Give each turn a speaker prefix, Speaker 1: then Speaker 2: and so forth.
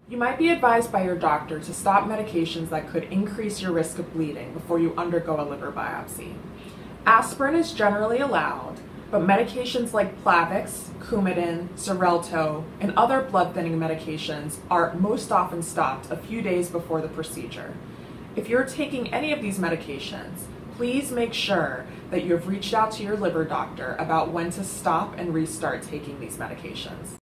Speaker 1: You might be advised by your doctor to stop medications that could increase your risk of bleeding before you undergo a liver biopsy. Aspirin is generally allowed, but medications like Plavix, Coumadin, Xarelto, and other blood thinning medications are most often stopped a few days before the procedure. If you're taking any of these medications, please make sure that you have reached out to your liver doctor about when to stop and restart taking these medications.